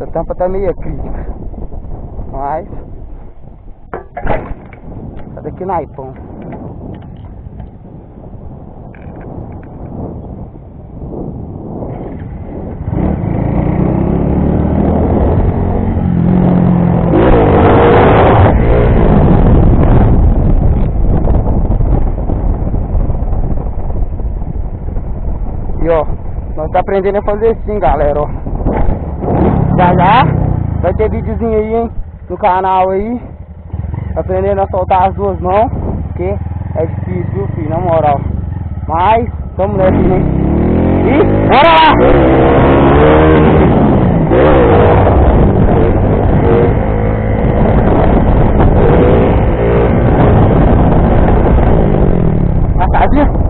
tampa tá meio crítica. Mas tá daqui naipão. E ó, nós tá aprendendo a fazer assim, galera, ó. Já já vai ter videozinho aí, hein, no canal aí, aprendendo a soltar as duas mãos, porque é difícil, viu, filho, na moral. Mas, tamo nessa, né? E, bora lá! Passadinha?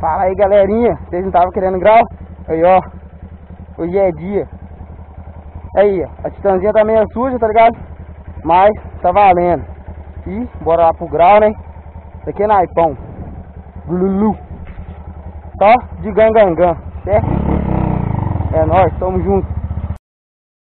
Fala aí, galerinha. Vocês não estavam querendo grau? Aí, ó. Hoje é dia. Aí, ó. A titãzinha tá meio suja, tá ligado? Mas tá valendo. E bora lá pro grau, né? Isso aqui é naipão. Lulu. Só de gangangan, certo? É nóis, tamo junto.